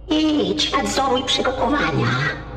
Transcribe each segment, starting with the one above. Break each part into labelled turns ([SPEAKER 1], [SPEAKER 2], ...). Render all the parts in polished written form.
[SPEAKER 1] Idź, nadzoruj przygotowania.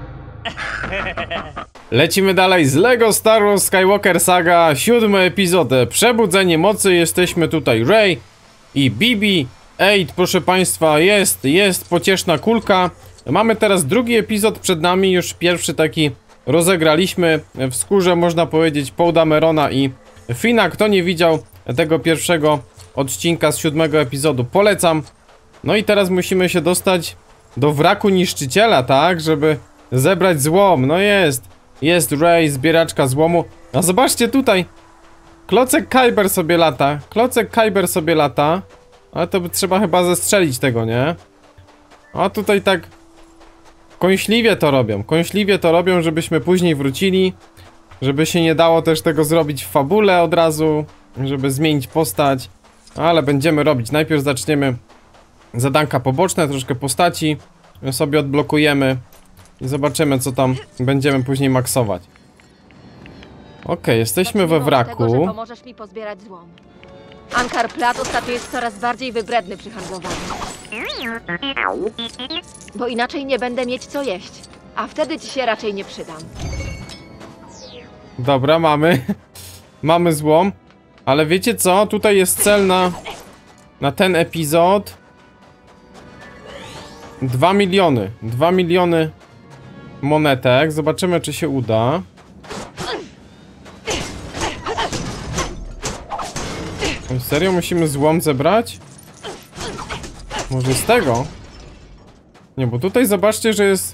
[SPEAKER 2] Lecimy dalej z LEGO Star Wars Skywalker Saga, 7 epizod, Przebudzenie Mocy. Jesteśmy tutaj Rey i BB-8, proszę państwa, jest pocieszna kulka. Mamy teraz drugi epizod przed nami, już pierwszy taki rozegraliśmy w skórze, można powiedzieć, Poe Damerona i Fina. Kto nie widział tego pierwszego odcinka z 7 epizodu, polecam. No i teraz musimy się dostać do wraku niszczyciela, tak, żeby zebrać złom. No jest Rey, zbieraczka złomu. A zobaczcie tutaj, Klocek Kyber sobie lata. Klocek Kyber sobie lata. Ale to by trzeba chyba zestrzelić tego, nie? A tutaj tak kąśliwie to robią, żebyśmy później wrócili. Żeby się nie dało też tego zrobić w fabule od razu, żeby zmienić postać. Ale będziemy robić. Najpierw zaczniemy zadanka poboczne, troszkę postaci sobie odblokujemy i zobaczymy, co tam będziemy później maksować. Okej, jesteśmy we wraku.
[SPEAKER 3] Tego, że pomożesz mi pozbierać złom. Ankar Plat ostatnio jest coraz bardziej wybredny przy handlowaniu. Bo inaczej nie będę mieć co jeść, a wtedy ci się raczej nie przydam.
[SPEAKER 2] Dobra, mamy złom. Ale wiecie co? Tutaj jest cel na ten epizod 2 miliony. 2 miliony monetek. Zobaczymy, czy się uda. Serio musimy złom zebrać? Może z tego? Nie, bo tutaj zobaczcie, że jest...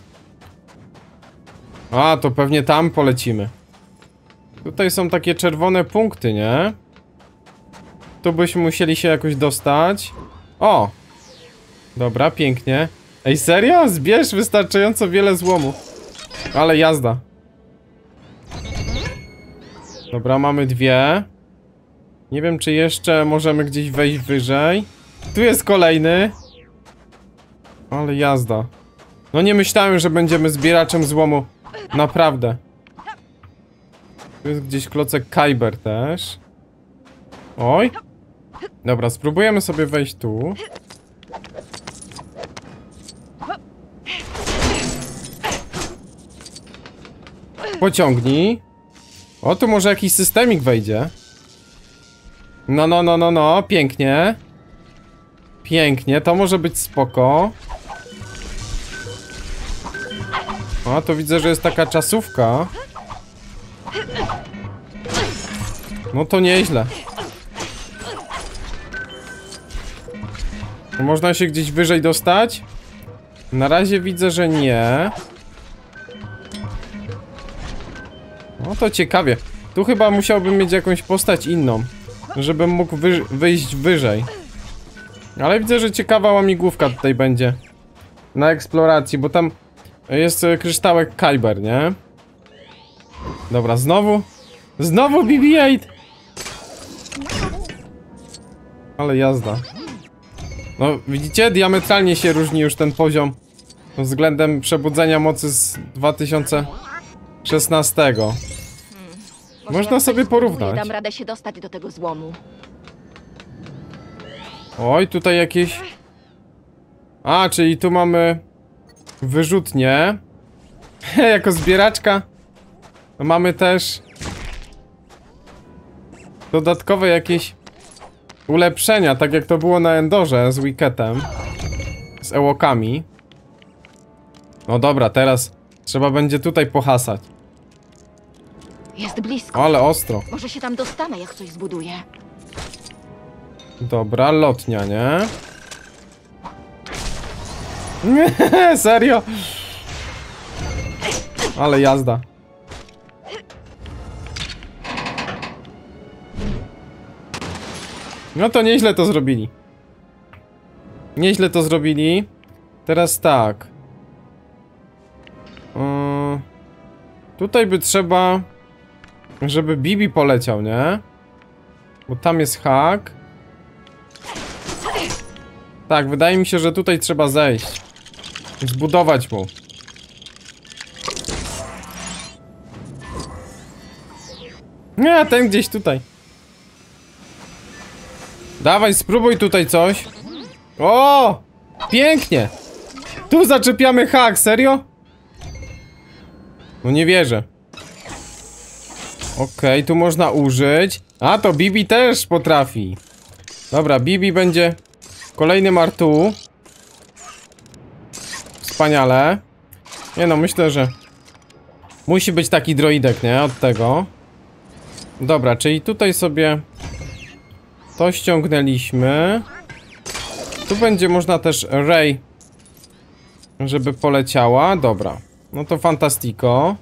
[SPEAKER 2] A, to pewnie tam polecimy. Tutaj są takie czerwone punkty, nie? Tu byśmy musieli się jakoś dostać. O! Dobra, pięknie. Ej, serio? Zbierz wystarczająco wiele złomu. Ale jazda. Dobra, mamy dwie. Nie wiem, czy jeszcze możemy gdzieś wejść wyżej. Tu jest kolejny. Ale jazda. No nie myślałem, że będziemy zbieraczem złomu. Naprawdę. Tu jest gdzieś klocek Kyber też. Oj. Dobra, spróbujemy sobie wejść tu. Pociągnij. O, tu może jakiś systemik wejdzie. No, pięknie. Pięknie, to może być spoko. O, to widzę, że jest taka czasówka. No to nieźle. Można się gdzieś wyżej dostać? Na razie widzę, że nie. No to ciekawie. Tu chyba musiałbym mieć jakąś postać inną, żebym mógł wyjść wyżej. Ale widzę, że ciekawa łamigłówka tutaj będzie na eksploracji, bo tam jest kryształek Kyber, nie? Dobra, znowu BB-8! Ale jazda. No, widzicie? Diametralnie się różni już ten poziom względem Przebudzenia Mocy z 2016. Można sobie porównać.
[SPEAKER 3] Nie dam radę się dostać do tego złomu.
[SPEAKER 2] Oj, tutaj jakieś... A, czyli tu mamy wyrzutnie. Jako zbieraczka mamy też dodatkowe jakieś ulepszenia, tak jak to było na Endorze z Wicketem, z Ewokami. No dobra, teraz trzeba będzie tutaj pohasać.
[SPEAKER 3] Jest blisko.
[SPEAKER 2] Ale ostro.
[SPEAKER 3] Może się tam dostanę, jak coś zbuduję.
[SPEAKER 2] Dobra, lotnia, nie? Serio? Ale jazda. No to nieźle to zrobili. Nieźle to zrobili. Teraz tak. Tutaj by trzeba, żeby Bibi poleciał, nie? Bo tam jest hak. Tak, wydaje mi się, że tutaj trzeba zejść. Zbudować mu. Nie, ten gdzieś tutaj. Dawaj, spróbuj tutaj coś. O! Pięknie! Tu zaczepiamy hak, serio? No nie wierzę. Okej, tu można użyć. A, to Bibi też potrafi. Dobra, Bibi będzie kolejnym R2. Wspaniale. Nie no, myślę, że musi być taki droidek, nie? Od tego. Dobra, czyli tutaj sobie to ściągnęliśmy. Tu będzie można też Rey, żeby poleciała. Dobra, no to fantastico.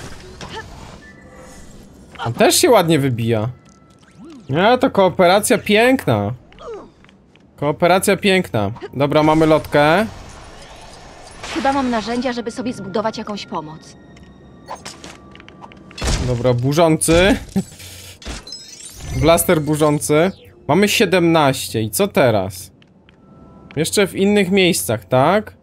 [SPEAKER 2] On też się ładnie wybija. Nie, to kooperacja piękna. Kooperacja piękna. Dobra, mamy lotkę.
[SPEAKER 3] Chyba mam narzędzia, żeby sobie zbudować jakąś pomoc.
[SPEAKER 2] Dobra, burzący. Blaster burzący. Mamy 17. I co teraz? Jeszcze w innych miejscach, tak?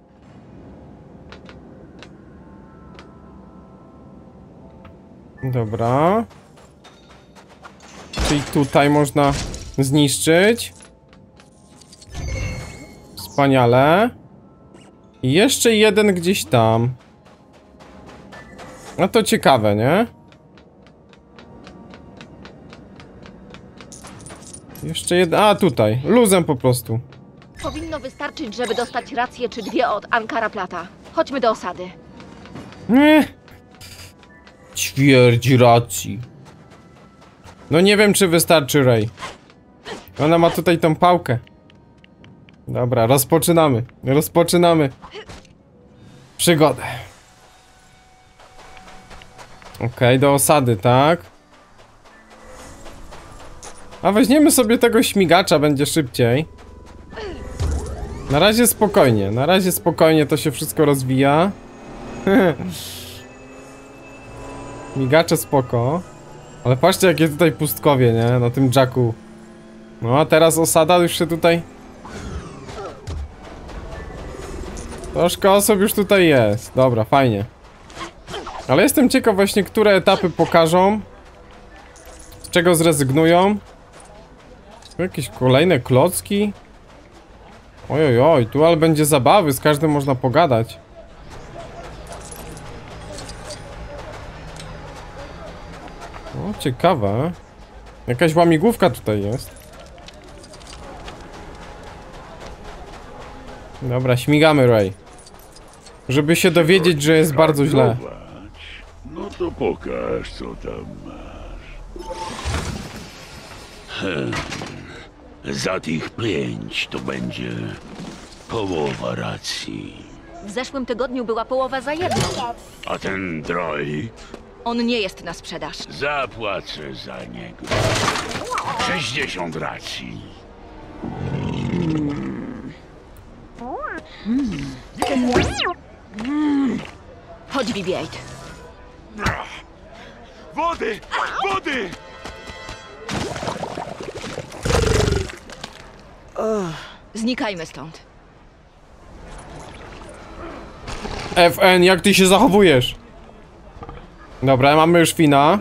[SPEAKER 2] Dobra. Czyli tutaj można zniszczyć. Wspaniale. I jeszcze jeden gdzieś tam. No to ciekawe, nie? Jeszcze jeden. A, tutaj. Luzem po prostu.
[SPEAKER 3] Powinno wystarczyć, żeby dostać rację czy dwie od Ankara Plata. Chodźmy do osady.
[SPEAKER 2] Nie. Ćwierć racji. No nie wiem, czy wystarczy Rey. Ona ma tutaj tą pałkę. Dobra, rozpoczynamy. Rozpoczynamy przygodę. Okej, do osady, tak? A weźmiemy sobie tego śmigacza, będzie szybciej. Na razie spokojnie to się wszystko rozwija. Migacze spoko. Ale patrzcie, jakie tutaj pustkowie, nie? Na tym jacku. No a teraz osada już się tutaj... Troszkę osób już tutaj jest. Dobra, fajnie. Ale jestem ciekaw właśnie, które etapy pokażą. Z czego zrezygnują. Tu jakieś kolejne klocki. Oj, tu ale będzie zabawy, z każdym można pogadać. O, ciekawe. Jakaś łamigłówka tutaj jest. Dobra, śmigamy, Rey. Żeby się dowiedzieć, że jest bardzo źle.
[SPEAKER 4] No to pokaż, co tam masz. Za tych 5 to będzie połowa racji.
[SPEAKER 3] W zeszłym tygodniu była połowa za jedną.
[SPEAKER 4] A ten droid
[SPEAKER 3] On nie jest na sprzedaż.
[SPEAKER 4] zapłacę za niego 60 racji.
[SPEAKER 3] Chodź, BB-8.
[SPEAKER 4] Wody! Wody!
[SPEAKER 3] Znikajmy stąd.
[SPEAKER 2] FN, jak ty się zachowujesz? Dobra, mamy już Fina.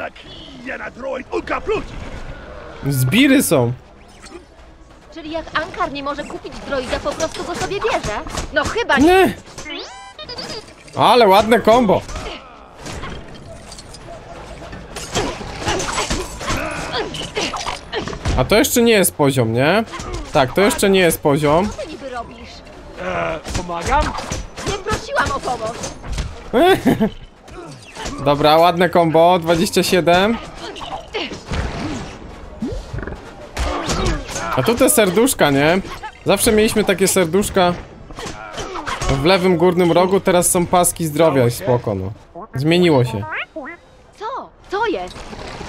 [SPEAKER 2] Zbiry są.
[SPEAKER 3] Czyli jak Ankar nie może kupić droida, po prostu go sobie bierze? No chyba nie.
[SPEAKER 2] Nie. Ale ładne combo. A to jeszcze nie jest poziom, nie? Tak, to jeszcze nie jest poziom.
[SPEAKER 3] Co ty niby robisz?
[SPEAKER 4] Pomagam?
[SPEAKER 3] Nie prosiłam o pomoc.
[SPEAKER 2] Dobra, ładne combo, 27. A tu te serduszka, nie? Zawsze mieliśmy takie serduszka w lewym górnym rogu, teraz są paski zdrowia i spoko, no. Zmieniło się.
[SPEAKER 3] Co? Co jest?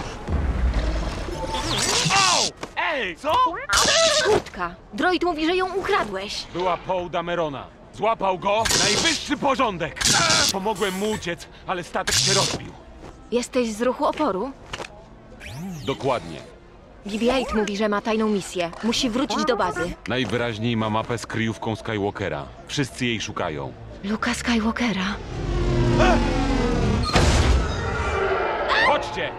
[SPEAKER 5] Ej, co?
[SPEAKER 3] Kurtka. Droid mówi, że ją ukradłeś.
[SPEAKER 5] Była Poe Damerona. Złapał go, najwyższy porządek. Pomogłem mu uciec, ale statek się rozbił.
[SPEAKER 3] Jesteś z ruchu oporu?
[SPEAKER 5] Dokładnie.
[SPEAKER 3] BB-8 mówi, że ma tajną misję. Musi wrócić do bazy.
[SPEAKER 5] Najwyraźniej ma mapę z kryjówką Skywalkera. Wszyscy jej szukają.
[SPEAKER 3] Luka Skywalkera.
[SPEAKER 5] Chodźcie!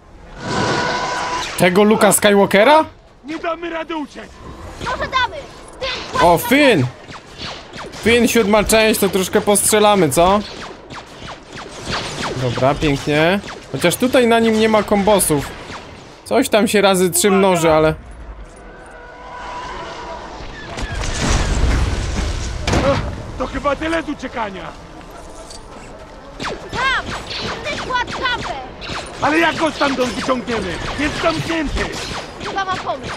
[SPEAKER 2] Tego Luka Skywalkera?
[SPEAKER 5] Nie damy rady uciec!
[SPEAKER 3] Może damy!
[SPEAKER 2] O, Finn! Finn, 7. część, to troszkę postrzelamy, co? Dobra, pięknie. Chociaż tutaj na nim nie ma kombosów. Coś tam się razy 3 mnoży, ale...
[SPEAKER 4] To chyba tyle z uciekania.
[SPEAKER 3] Tam! Ty kład czapę!
[SPEAKER 4] Ale jak go stamtąd wyciągniemy? Jest zamknięty.
[SPEAKER 3] Chyba mam pomysł.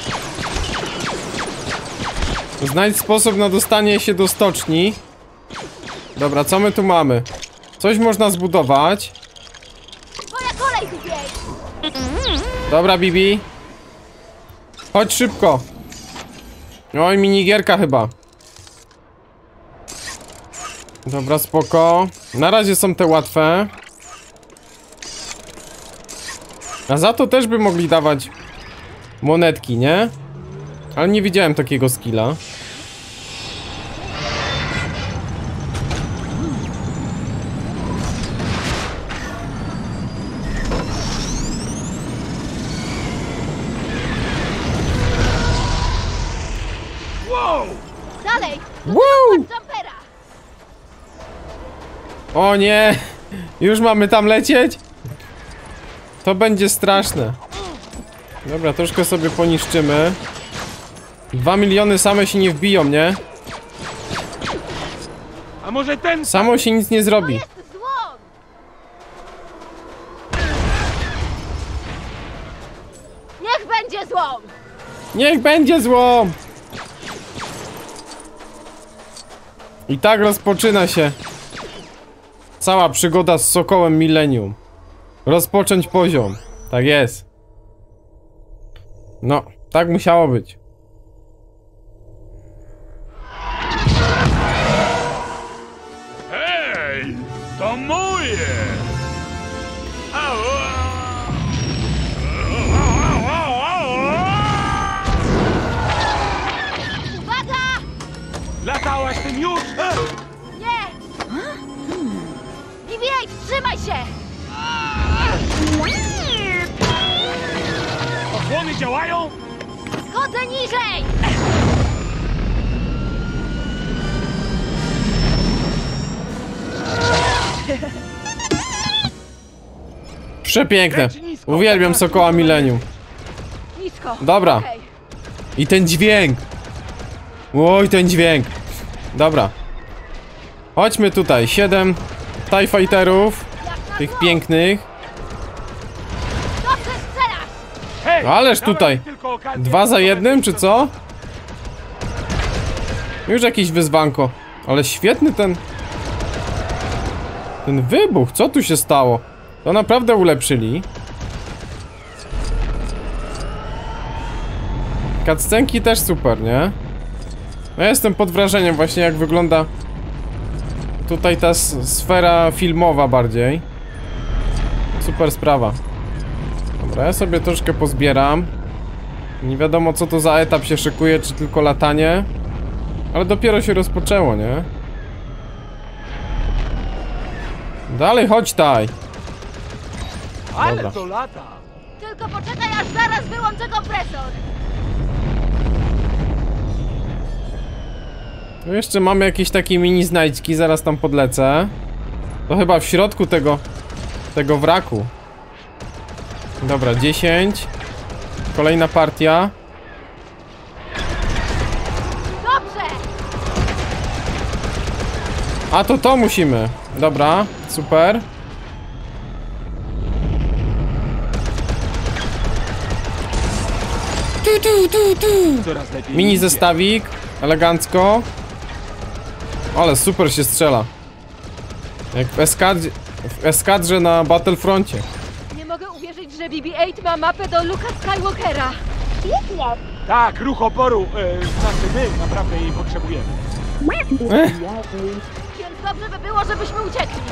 [SPEAKER 2] Znajdź sposób na dostanie się do stoczni. Dobra, co my tu mamy? Coś można zbudować.
[SPEAKER 3] Twoja kolej, Bibi!
[SPEAKER 2] Dobra, Bibi. Chodź szybko. Oj, minigierka chyba. Dobra, spoko. Na razie są te łatwe. A za to też by mogli dawać monetki, nie? Ale nie widziałem takiego skilla.
[SPEAKER 4] Wow!
[SPEAKER 3] Dalej!
[SPEAKER 2] Woo!
[SPEAKER 3] Jumpera!
[SPEAKER 2] O nie! Już mamy tam lecieć? To będzie straszne. Dobra, troszkę sobie poniszczymy. 2 miliony same się nie wbiją, nie?
[SPEAKER 4] A może ten...
[SPEAKER 2] Samo się nic nie zrobi.
[SPEAKER 3] Jest złom! Niech będzie złom!
[SPEAKER 2] Niech będzie złom! I tak rozpoczyna się cała przygoda z Sokołem Millennium. Rozpocząć poziom. Tak jest. No, tak musiało być.
[SPEAKER 4] Hej! To moje!
[SPEAKER 3] Uwaga!
[SPEAKER 4] Latałaś tym już?
[SPEAKER 3] Nie! BB-8, trzymaj się!
[SPEAKER 4] Osłony działają?
[SPEAKER 3] Schodzę niżej!
[SPEAKER 2] Przepiękne. Uwielbiam Sokoła Millennium.
[SPEAKER 3] Nisko.
[SPEAKER 2] Dobra.
[SPEAKER 3] Okej.
[SPEAKER 2] I ten dźwięk. Oj, ten dźwięk. Dobra. Chodźmy tutaj. 7 TIE Fighterów.
[SPEAKER 3] Jak na
[SPEAKER 2] Tych
[SPEAKER 3] złom.
[SPEAKER 2] pięknych.
[SPEAKER 3] Dobrze strzelasz!
[SPEAKER 4] Hej!
[SPEAKER 2] Ależ
[SPEAKER 4] dałem
[SPEAKER 2] tutaj.
[SPEAKER 4] ci tylko okazję,
[SPEAKER 2] 2 za
[SPEAKER 4] żeby
[SPEAKER 2] 1, czy co? Już jakieś wyzwanko. Ale świetny ten... Ten wybuch. Co tu się stało? To naprawdę ulepszyli. Cutscenki też super, nie? Ja jestem pod wrażeniem właśnie, jak wygląda tutaj ta sfera filmowa bardziej. Super sprawa. Dobra, ja sobie troszkę pozbieram. Nie wiadomo, co to za etap się szykuje, czy tylko latanie. Ale dopiero się rozpoczęło, nie? Dalej, chodź taj.
[SPEAKER 4] Ale
[SPEAKER 2] Dobra.
[SPEAKER 4] to lata!
[SPEAKER 3] Tylko poczekaj, aż zaraz wyłączę kompresor!
[SPEAKER 2] Tu jeszcze mamy jakieś takie mini znajdźki, zaraz tam podlecę. To chyba w środku tego wraku. Dobra, 10. Kolejna partia.
[SPEAKER 3] Dobrze!
[SPEAKER 2] A to musimy. Dobra, super.
[SPEAKER 4] Coraz lepiej.
[SPEAKER 2] Mini
[SPEAKER 4] idzie.
[SPEAKER 2] zestawik, elegancko. Ale super się strzela. Jak w eskadrze na Battlefroncie.
[SPEAKER 3] Nie mogę uwierzyć, że BB-8 ma mapę do Luka Skywalkera.
[SPEAKER 4] Tak, ruch oporu. Znaczy my naprawdę jej potrzebujemy.
[SPEAKER 3] Więc dobrze by było, żebyśmy uciekli.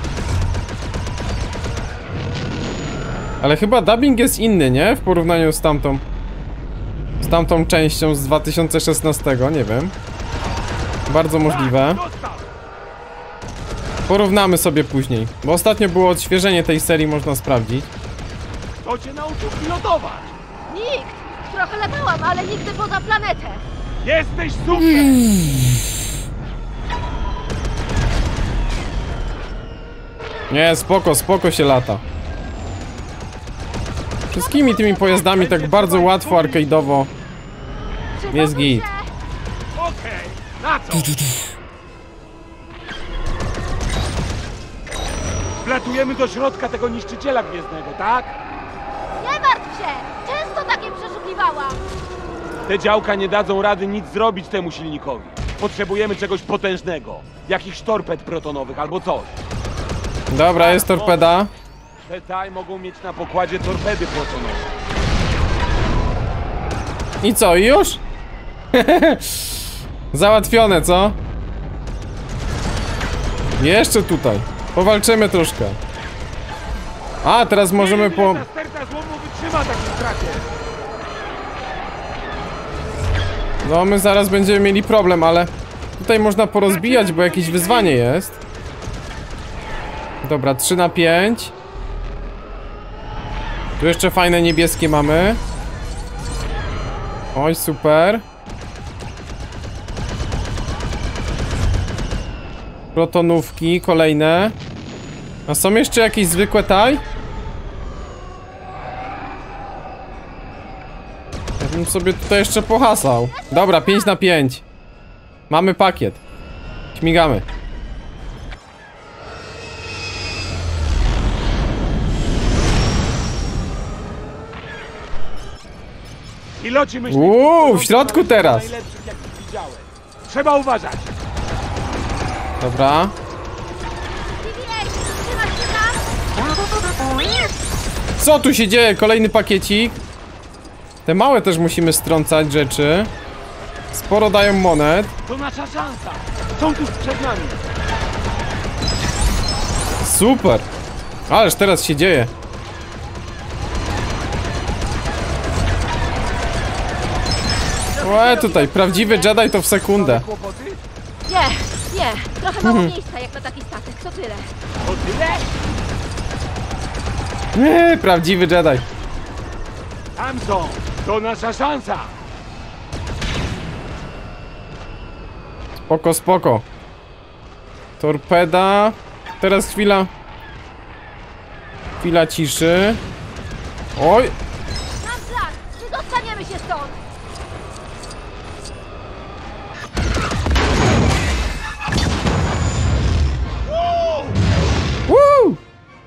[SPEAKER 2] Ale chyba dubbing jest inny, nie? W porównaniu z tamtą częścią z 2016, nie wiem. Bardzo możliwe.
[SPEAKER 4] Dostał!
[SPEAKER 2] Porównamy sobie później, bo ostatnio było odświeżenie tej serii, można sprawdzić.
[SPEAKER 4] Kto cię nauczył pilotować?
[SPEAKER 3] Nikt! Trochę latałam, ale nigdy poza planetę.
[SPEAKER 5] Jesteś super!
[SPEAKER 2] Nie, spoko się lata. Wszystkimi tymi pojazdami tak bardzo łatwo, arcade'owo. Jest git.
[SPEAKER 5] Okej, na co? Wlatujemy do środka tego niszczyciela gwiezdnego, tak?
[SPEAKER 3] Nie martw się! Często takie przeszukiwałam!
[SPEAKER 5] Te działka nie dadzą rady nic zrobić temu silnikowi. Potrzebujemy czegoś potężnego. Jakichś torped protonowych albo coś.
[SPEAKER 2] Dobra, jest torpeda.
[SPEAKER 5] Te TIE mogą mieć na pokładzie torpedy protonowe.
[SPEAKER 2] I co, już? Załatwione, co? Jeszcze tutaj. Powalczymy troszkę. A, teraz możemy po...
[SPEAKER 5] Ta sterta złomu wytrzyma takim stracie.
[SPEAKER 2] No, my zaraz będziemy mieli problem, ale... Tutaj można porozbijać, bo jakieś wyzwanie jest. Dobra, 3 na 5. Tu jeszcze fajne niebieskie mamy. Oj, super. Protonówki, kolejne. A są jeszcze jakieś zwykłe TIE? Ja bym sobie tutaj jeszcze pohasał. Dobra, 5 na 5. Mamy pakiet. Śmigamy.
[SPEAKER 5] Piloci myślą,
[SPEAKER 2] W środku teraz.
[SPEAKER 5] najlepszych, jakich widziałem. Trzeba uważać.
[SPEAKER 2] Dobra. Co tu się dzieje? Kolejny pakiecik. Te małe też musimy strącać rzeczy. Sporo dają monet.
[SPEAKER 5] To nasza szansa. Są tuż przed nami.
[SPEAKER 2] Super. Ależ teraz się dzieje. Tutaj prawdziwy Jedi to w sekundę.
[SPEAKER 5] Kłopoty?
[SPEAKER 3] Nie. Trochę mało miejsca jak na taki statek, to tyle.
[SPEAKER 5] O tyle?
[SPEAKER 2] Prawdziwy Jedi.
[SPEAKER 5] Tam są. To nasza szansa.
[SPEAKER 2] Spoko. Torpeda. Teraz chwila ciszy. Oj.
[SPEAKER 3] Mam plan! Nie dostaniemy się stąd!
[SPEAKER 2] Woo!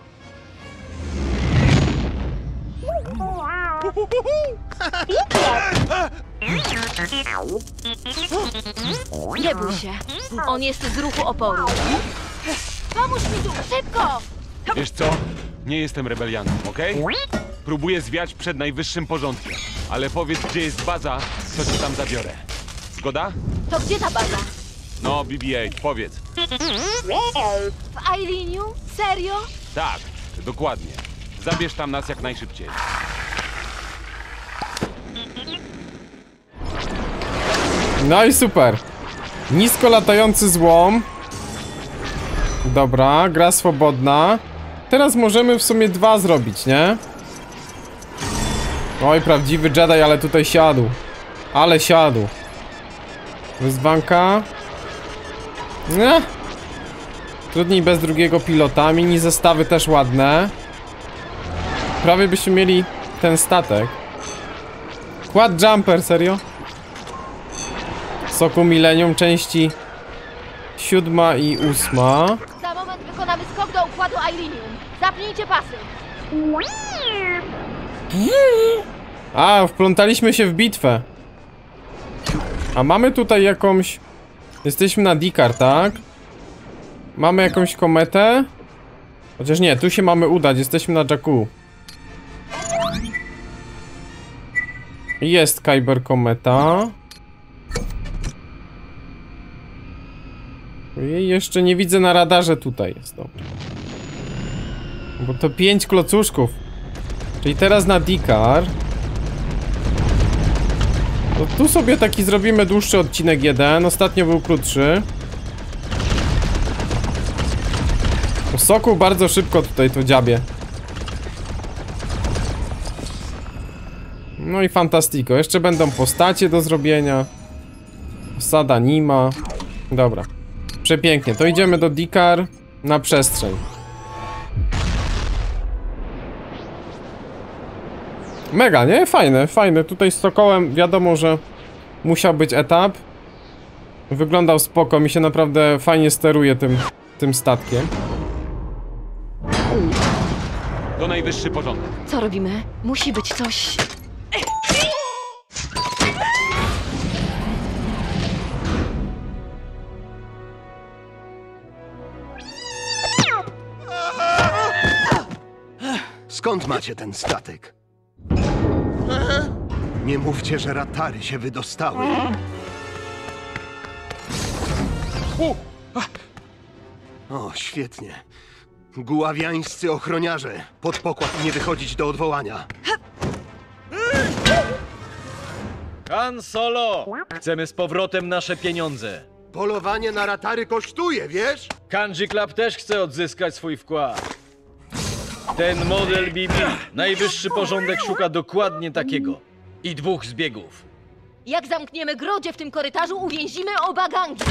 [SPEAKER 3] Nie bój się. On jest z ruchu oporu. Pomóż mi tu! Szybko!
[SPEAKER 5] Wiesz co? Nie jestem rebeliantem, okej? Próbuję zwiać przed najwyższym porządkiem. Ale powiedz, gdzie jest baza, to cię tam zabiorę. Zgoda?
[SPEAKER 3] To gdzie ta baza?
[SPEAKER 5] No, BB-8, powiedz.
[SPEAKER 3] W Ailiniu? Serio?
[SPEAKER 5] Tak, dokładnie. Zabierz tam nas jak najszybciej.
[SPEAKER 2] No i super. Nisko latający złom. Dobra, gra swobodna. Teraz możemy w sumie 2 zrobić, nie? Oj, prawdziwy Jedi, ale tutaj siadł. Ale siadł. Wyzwanka. Nie. Trudniej bez drugiego pilota. Mini zestawy też ładne. Prawie byśmy mieli ten statek. Quad Jumper, serio? Soku Millennium, części 7 i 8.
[SPEAKER 3] Za moment wykonamy skok do układu Ailinium. Zapnijcie pasy.
[SPEAKER 2] A, wplątaliśmy się w bitwę. A mamy tutaj jakąś... Jesteśmy na Dikar, tak? Mamy jakąś kometę? Chociaż nie, tu się mamy udać, jesteśmy na Jakku. Jest Kyber kometa. Jej jeszcze nie widzę na radarze, tutaj jest to. Bo to 5 klocuszków. Czyli teraz na Dikar. To tu sobie taki zrobimy dłuższy odcinek 1. Ostatnio był krótszy. Sokół bardzo szybko tutaj to dziabie. No i fantastico. Jeszcze będą postacie do zrobienia. Sada nie ma. Dobra. Przepięknie, to idziemy do Dikar na przestrzeń. Mega, nie? Fajne, fajne. Tutaj z Sokołem wiadomo, że musiał być etap. Wyglądał spoko, mi się naprawdę fajnie steruje tym statkiem.
[SPEAKER 5] To najwyższy porządek.
[SPEAKER 3] Co robimy? Musi być coś...
[SPEAKER 6] Skąd macie ten statek? Nie mówcie, że ratary się wydostały. O, świetnie. Guławiańscy ochroniarze. Pod pokład nie wychodzić do odwołania.
[SPEAKER 7] Han Solo! Chcemy z powrotem nasze pieniądze.
[SPEAKER 6] Polowanie na ratary kosztuje, wiesz?
[SPEAKER 7] Kanji Club też chce odzyskać swój wkład. Ten model BB, najwyższy porządek szuka dokładnie takiego. I 2 zbiegów.
[SPEAKER 3] Jak zamkniemy grodzie w tym korytarzu, uwięzimy oba gangi.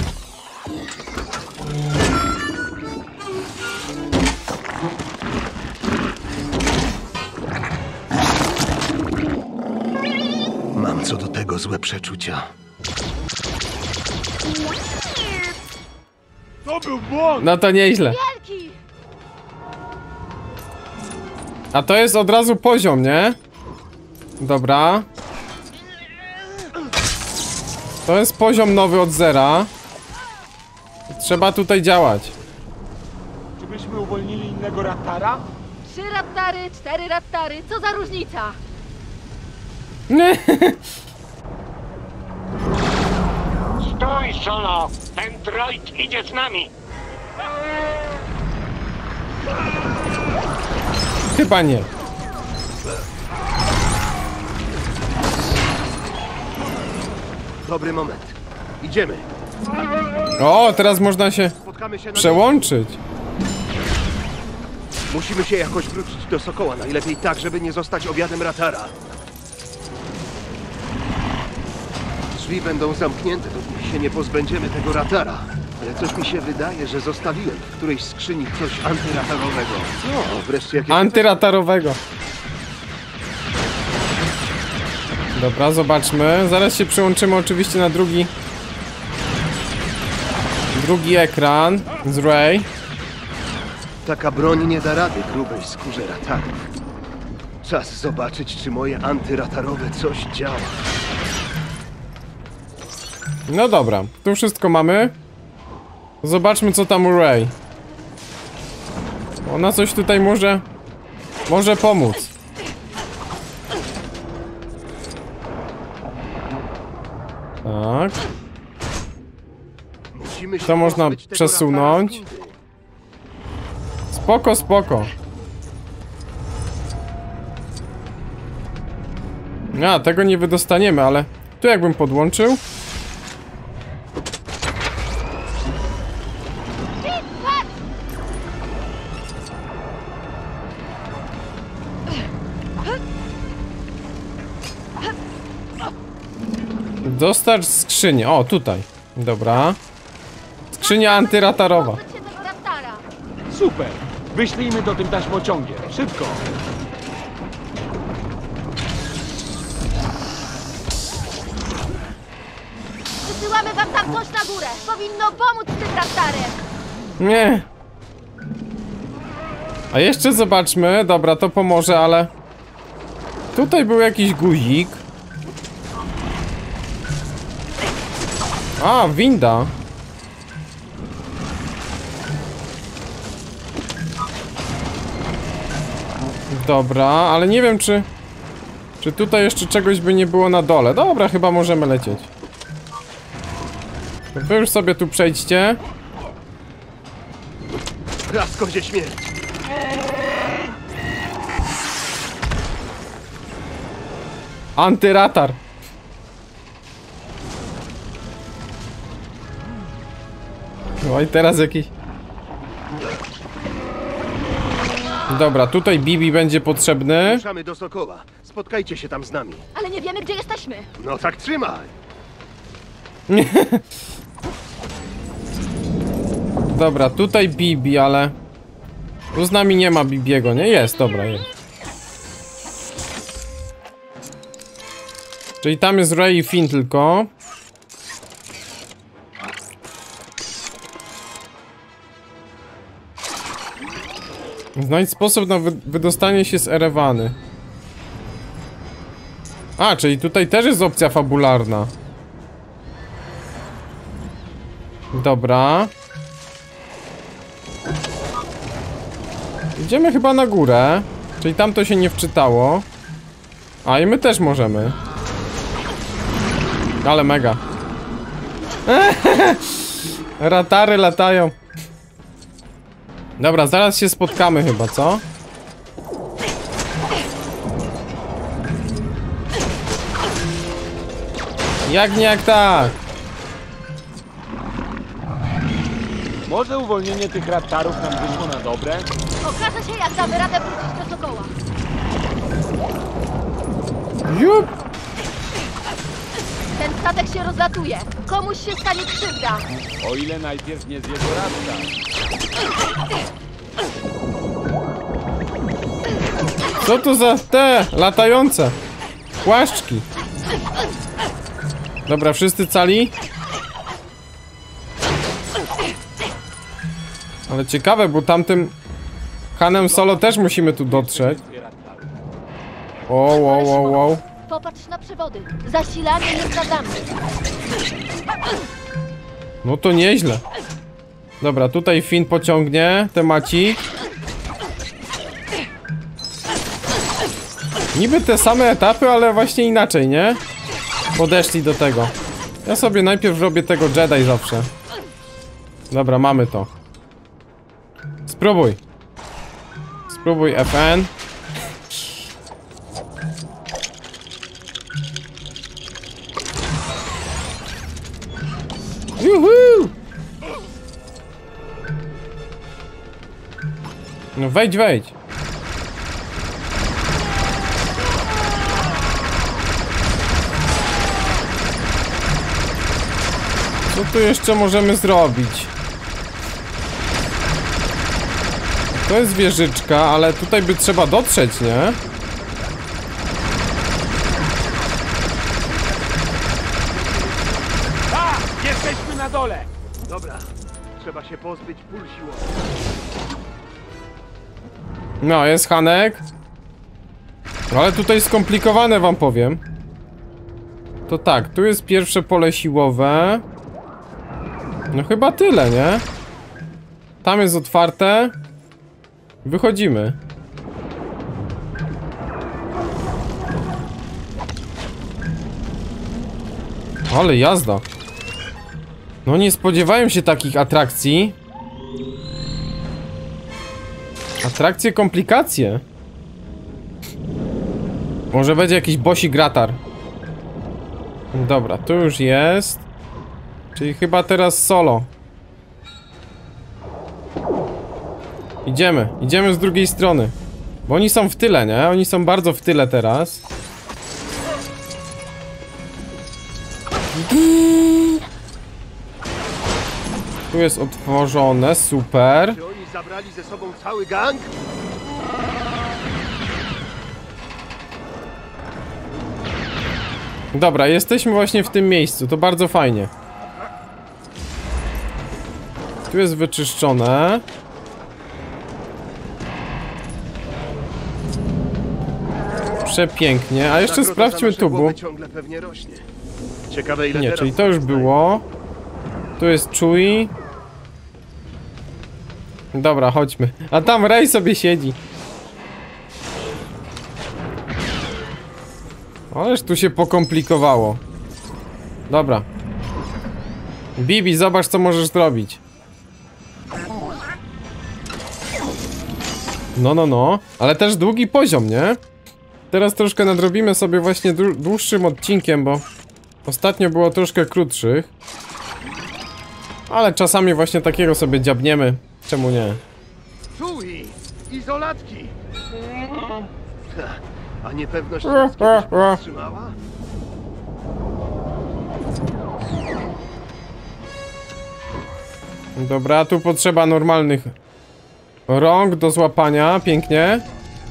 [SPEAKER 6] Mam co do tego złe przeczucia.
[SPEAKER 4] To był błąd!
[SPEAKER 2] No to nieźle.
[SPEAKER 3] Wielki!
[SPEAKER 2] A to jest od razu poziom, nie? Dobra. To jest poziom nowy od zera. Trzeba tutaj działać.
[SPEAKER 4] Czy byśmy uwolnili innego ratara?
[SPEAKER 3] 3 rattary, 4 rattary, co za różnica?
[SPEAKER 1] Stój, Solo! Ten droid idzie z nami!
[SPEAKER 2] Chyba nie.
[SPEAKER 6] Dobry moment. Idziemy.
[SPEAKER 2] O, teraz można się
[SPEAKER 6] Spotkamy się na...
[SPEAKER 2] przełączyć.
[SPEAKER 6] Musimy się jakoś wrócić do Sokoła. Najlepiej tak, żeby nie zostać obiadem ratara. Drzwi będą zamknięte, dopóki się nie pozbędziemy tego ratara. Ale coś mi się wydaje, że zostawiłem w którejś skrzyni coś antyratarowego. No, wreszcie jakieś...
[SPEAKER 2] Antyratarowego. Dobra, zobaczmy. Zaraz się przyłączymy oczywiście na drugi ekran z Rey.
[SPEAKER 6] Taka broń nie da rady grubej skórze ratarów. Czas zobaczyć, czy moje antyratarowe coś działa.
[SPEAKER 2] No dobra, tu wszystko mamy. Zobaczmy, co tam u Rey. Ona coś tutaj może pomóc. Tak.
[SPEAKER 6] Musimy się
[SPEAKER 2] To można
[SPEAKER 6] pozbyć tego
[SPEAKER 2] przesunąć.
[SPEAKER 6] ratara z windy.
[SPEAKER 2] Spoko, spoko. A, tego nie wydostaniemy, ale tu jakbym podłączył. Dostarcz skrzynię. O, tutaj. Dobra. Skrzynia antyratarowa.
[SPEAKER 3] Pozbyć się tego rattara.
[SPEAKER 4] Super! Wyślijmy to tym taśmociągiem. Szybko!
[SPEAKER 3] Wysyłamy wam tam coś na górę. Powinno pomóc z tym rattarem.
[SPEAKER 2] Nie. A jeszcze zobaczmy. Dobra, to pomoże, ale... Tutaj był jakiś guzik. A, winda. Dobra, ale nie wiem, czy tutaj jeszcze czegoś by nie było na dole. Dobra, chyba możemy lecieć. Wy już sobie tu przejdźcie.
[SPEAKER 6] Praskodzie śmierć.
[SPEAKER 2] Antyratar. No i teraz jakiś... Dobra, tutaj Bibi będzie potrzebny.
[SPEAKER 6] Ruszamy do Sokoła. Spotkajcie się tam z nami.
[SPEAKER 3] Ale nie wiemy, gdzie jesteśmy.
[SPEAKER 6] No tak trzymaj.
[SPEAKER 2] Dobra, tutaj Bibi, ale... Tu z nami nie ma Bibiego, nie? Jest, dobra, jest. Czyli tam jest Ray i Finn tylko. Znajdź sposób na wydostanie się z Erewany. A, czyli tutaj też jest opcja fabularna. Dobra. Idziemy chyba na górę. Czyli tam to się nie wczytało. A i my też możemy. Ale mega. Ratary latają. Dobra, zaraz się spotkamy chyba, co? Jak nie, jak tak.
[SPEAKER 4] Może uwolnienie tych ratarów nam wyszło na dobre?
[SPEAKER 3] Okaże się, jak damy radę wrócić do Sokoła.
[SPEAKER 2] Jup.
[SPEAKER 3] Ten statek się rozlatuje. Komuś się stanie krzywda.
[SPEAKER 4] O ile najpierw nie zje go radca.
[SPEAKER 2] Co to za te latające płaszczki? Dobra, wszyscy cali? Ale ciekawe, bo tamtym Hanem Solo też musimy tu dotrzeć. Wow.
[SPEAKER 3] Popatrz na przewody. Zasilanie jest za nami.
[SPEAKER 2] No to nieźle. Dobra, tutaj Finn pociągnie temacik. Niby te same etapy, ale właśnie inaczej, nie? Podeszli do tego. Ja sobie najpierw robię tego Jedi zawsze. Dobra, mamy to. Spróbuj. Spróbuj FN. Juhu! No wejdź. Co tu jeszcze możemy zrobić? To jest wieżyczka, ale tutaj by trzeba dotrzeć, nie?
[SPEAKER 4] A! Jesteśmy na dole!
[SPEAKER 6] Dobra, trzeba się pozbyć pól siłowych.
[SPEAKER 2] No, jest Hanek. Ale tutaj skomplikowane, wam powiem. To tak, tu jest pierwsze pole siłowe. No chyba tyle, nie? Tam jest otwarte. Wychodzimy. Ale jazda. No nie spodziewałem się takich atrakcji. Atrakcje, komplikacje. Może będzie jakiś bossy gratar. Dobra, tu już jest. Czyli chyba teraz solo. Idziemy z drugiej strony. Bo oni są w tyle, nie? Oni są bardzo w tyle teraz. Tu jest otworzone, super.
[SPEAKER 6] Czy oni zabrali ze sobą cały gang?
[SPEAKER 2] Dobra, jesteśmy właśnie w tym miejscu, to bardzo fajnie. Tu jest wyczyszczone. Przepięknie, a jeszcze
[SPEAKER 6] Nagroda za
[SPEAKER 2] sprawdźmy
[SPEAKER 6] nasze
[SPEAKER 2] tu, bo...
[SPEAKER 6] głowy ciągle pewnie rośnie. Ciekawe ile
[SPEAKER 2] Nie,
[SPEAKER 6] teraz
[SPEAKER 2] czyli to już było. Tu jest Chewie. Dobra, chodźmy. A tam Rey sobie siedzi. Ależ tu się pokomplikowało. Dobra. Bibi, zobacz co możesz zrobić. No. Ale też długi poziom, nie? Teraz troszkę nadrobimy sobie właśnie dłuższym odcinkiem, bo ostatnio było troszkę krótszych. Ale czasami właśnie takiego sobie dziabniemy. Czemu nie?
[SPEAKER 6] Chewie! Izolatki! A niepewność nas kiedyś powstrzymała?
[SPEAKER 2] Dobra, tu potrzeba normalnych rąk do złapania. Pięknie.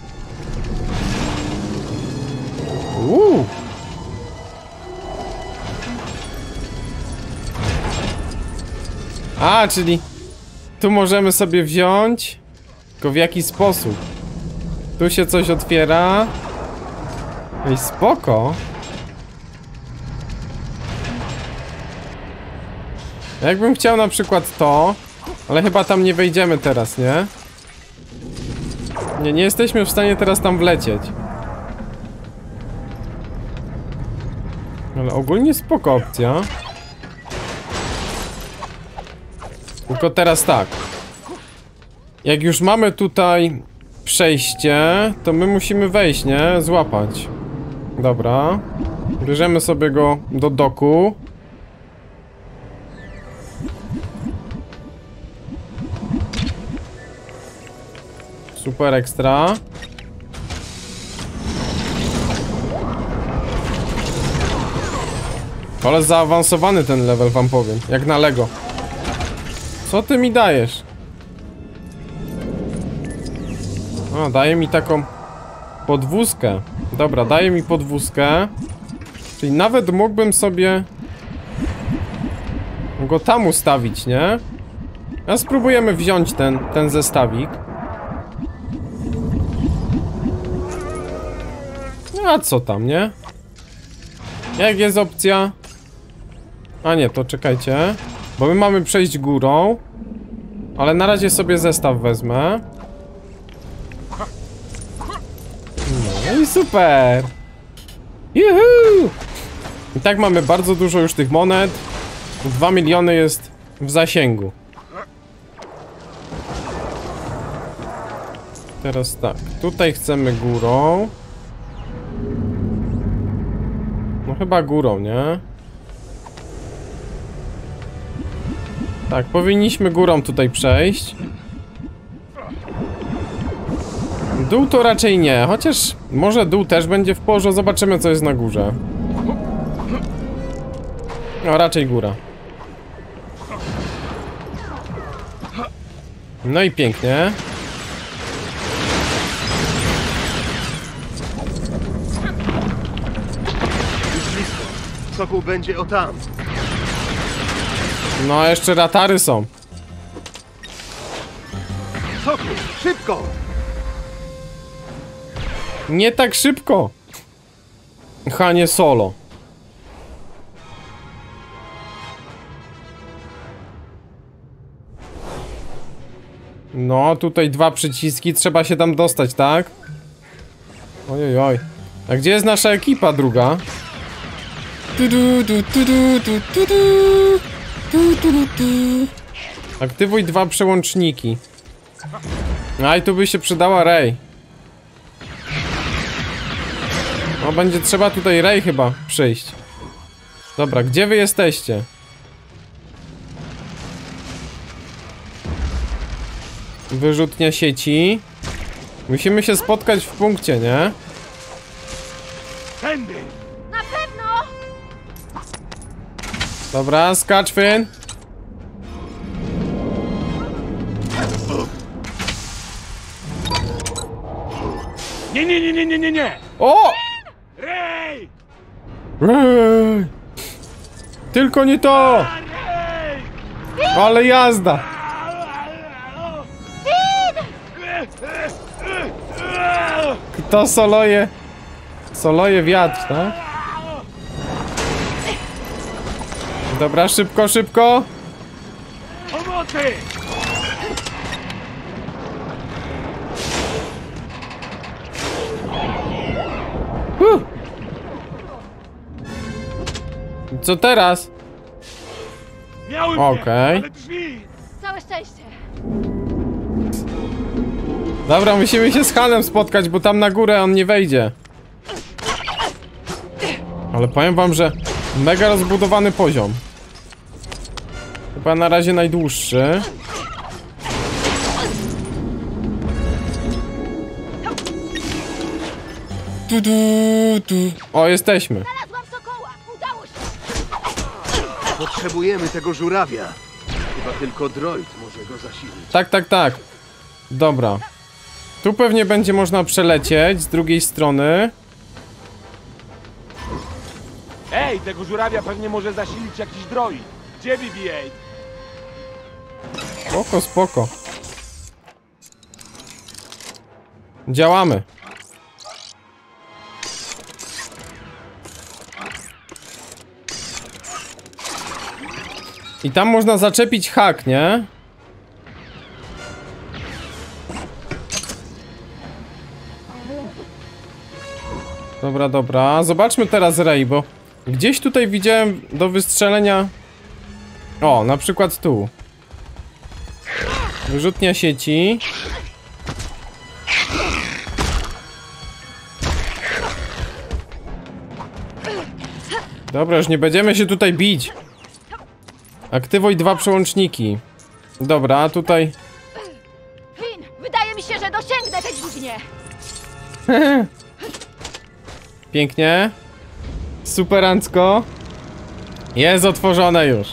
[SPEAKER 2] A, czyli tu możemy sobie wziąć. Tylko w jaki sposób? Tu się coś otwiera. Ej, spoko. Jakbym chciał na przykład to, ale chyba tam nie wejdziemy teraz, nie? Nie jesteśmy w stanie teraz tam wlecieć. Ale ogólnie spoko opcja. Tylko teraz tak. Jak już mamy tutaj przejście, to my musimy wejść, nie? Złapać. Dobra. Bierzemy sobie go do doku. Super ekstra. Ale zaawansowany ten level, wam powiem. Jak na Lego. Co ty mi dajesz? A, daje mi taką podwózkę. Dobra, daje mi podwózkę. Czyli nawet mógłbym sobie go tam ustawić, nie? A spróbujemy wziąć ten zestawik. A co tam, nie? Jak jest opcja? A nie, to czekajcie. Bo my mamy przejść górą. Ale na razie sobie zestaw wezmę. No i super! Juhu! I tak mamy bardzo dużo już tych monet. 2 miliony jest w zasięgu. Teraz tak, tutaj chcemy górą. No chyba górą, nie? Tak, powinniśmy górą tutaj przejść. Dół to raczej nie, chociaż może dół też będzie w porządku. Zobaczymy, co jest na górze. No, raczej góra. No i pięknie.
[SPEAKER 6] Już blisko. Sokół będzie o tam.
[SPEAKER 2] No, jeszcze ratary są.
[SPEAKER 6] Sokół, szybko!
[SPEAKER 2] Nie tak szybko. Hanie Solo. No, tutaj 2 przyciski, trzeba się tam dostać, tak? Ojojoj. A gdzie jest nasza ekipa druga? Aktywuj 2 przełączniki. A i tu by się przydała Rey. No, będzie trzeba tutaj Rey chyba przyjść. Dobra, gdzie wy jesteście? Wyrzutnia sieci. Musimy się spotkać w punkcie, nie?
[SPEAKER 4] Tędy!
[SPEAKER 3] Na pewno!
[SPEAKER 2] Dobra, skacz, Finn.
[SPEAKER 4] Nie!
[SPEAKER 2] O!
[SPEAKER 4] Rej!
[SPEAKER 2] Ej! Tylko nie to!
[SPEAKER 4] Rej!
[SPEAKER 2] Ale jazda! Kto soluje? Soluje wiatr, tak? Dobra, szybko, szybko!
[SPEAKER 4] Pomocy!
[SPEAKER 2] Co teraz?
[SPEAKER 4] Miałem
[SPEAKER 2] Okej.
[SPEAKER 4] ale drzwi!
[SPEAKER 3] Całe szczęście.
[SPEAKER 2] Dobra, musimy się z Hanem spotkać, bo tam na górę on nie wejdzie. Ale powiem wam, że mega rozbudowany poziom. Chyba na razie najdłuższy. O, jesteśmy.
[SPEAKER 3] Znalazłam sokoła! Udało się!
[SPEAKER 6] Potrzebujemy tego żurawia. Chyba tylko droid może go zasilić.
[SPEAKER 2] Tak. Dobra. Tu pewnie będzie można przelecieć z drugiej strony.
[SPEAKER 4] Ej, tego żurawia pewnie może zasilić jakiś droid. Gdzie BB-8?
[SPEAKER 2] Spoko. Działamy. I tam można zaczepić hak, nie? Dobra. Zobaczmy teraz Rey, bo gdzieś tutaj widziałem do wystrzelenia... O, na przykład tu. Wyrzutnia sieci. Dobra, już nie będziemy się tutaj bić. Aktywuj 2 przełączniki. Dobra, tutaj...
[SPEAKER 3] Finn, wydaje mi się, że dosięgnę tej dźwignię.
[SPEAKER 2] Pięknie. Superancko. Jest otworzone już.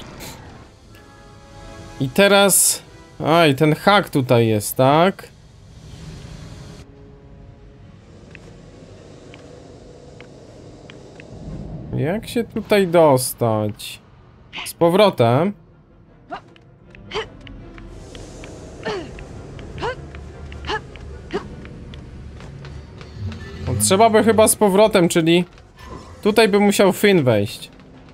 [SPEAKER 2] I teraz... Oj, ten hak tutaj jest, tak? Jak się tutaj dostać? Z powrotem. No, trzeba by chyba z powrotem, czyli... Tutaj by musiał Finn wejść.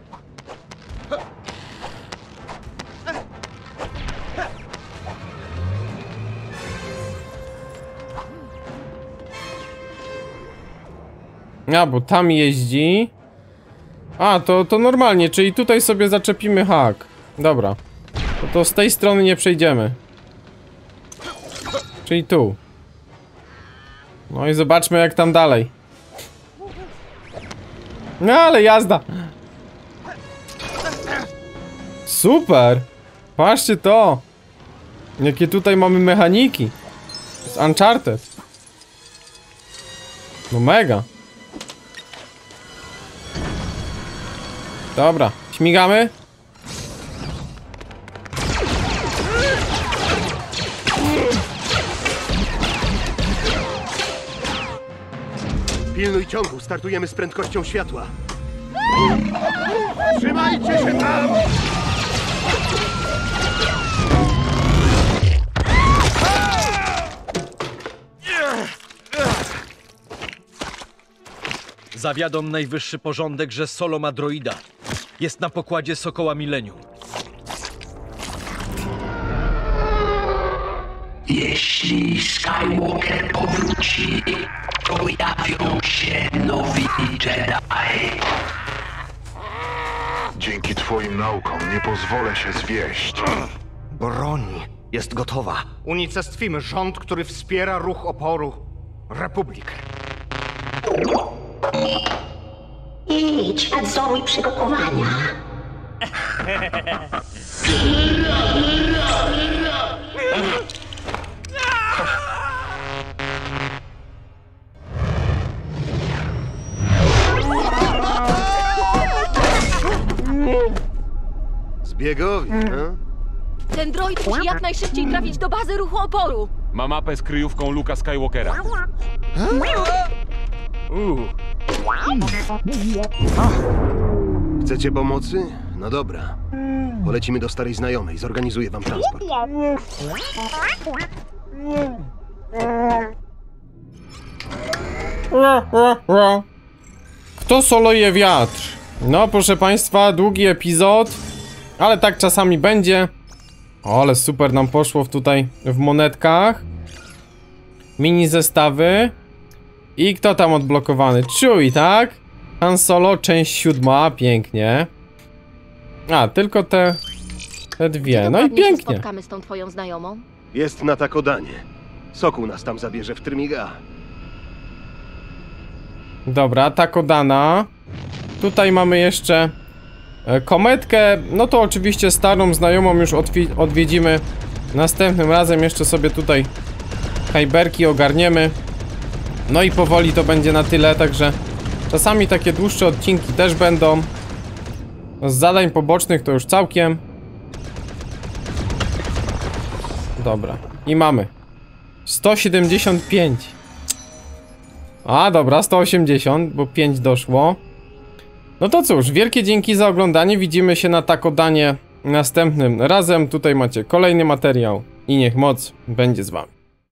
[SPEAKER 2] A, bo tam jeździ. A, to normalnie, czyli tutaj sobie zaczepimy hak. Dobra. To z tej strony nie przejdziemy. Czyli tu. No i zobaczmy jak tam dalej. No ale jazda. Super. Patrzcie to. Jakie tutaj mamy mechaniki. Z Uncharted. No mega. Dobra, śmigamy.
[SPEAKER 6] Pilnuj ciągu, startujemy z prędkością światła. Trzymajcie się tam!
[SPEAKER 7] Zawiadom najwyższy porządek, że Solo ma droida. Jest na pokładzie Sokoła Millennium.
[SPEAKER 8] Jeśli Skywalker powróci, pojawią się nowi Jedi.
[SPEAKER 9] Dzięki twoim naukom nie pozwolę się zwieść.
[SPEAKER 10] Broń jest gotowa. Unicestwimy rząd, który wspiera ruch oporu. Republikę.
[SPEAKER 8] Idź, nadzoruj przygotowania.
[SPEAKER 6] Zbiegowi,
[SPEAKER 3] Ten droid musi jak najszybciej trafić do bazy ruchu oporu.
[SPEAKER 5] Ma mapę z kryjówką Luka Skywalkera.
[SPEAKER 6] Chcecie pomocy? No dobra. Polecimy do starej znajomej, zorganizuję wam transport.
[SPEAKER 2] Kto soluje wiatr? No proszę państwa, długi epizod. Ale tak czasami będzie. O, ale super nam poszło tutaj w monetkach. Mini zestawy. I kto tam odblokowany? Chewie, tak? Han Solo, część 7, pięknie. A, tylko te dwie, no i pięknie.
[SPEAKER 3] Spotkamy z tą twoją znajomą?
[SPEAKER 6] Jest na Takodanie. Sokół nas tam zabierze w Trymiga.
[SPEAKER 2] Dobra, Takodana. Tutaj mamy jeszcze kometkę. No to oczywiście starą znajomą już odwiedzimy następnym razem. Jeszcze sobie tutaj Kyberki ogarniemy. No i powoli to będzie na tyle, także czasami takie dłuższe odcinki też będą. Z zadań pobocznych to już całkiem. Dobra. I mamy. 175. A, dobra, 180, bo 5 doszło. No to cóż, wielkie dzięki za oglądanie. Widzimy się na Takodanie następnym razem. Tutaj macie kolejny materiał i niech moc będzie z wami.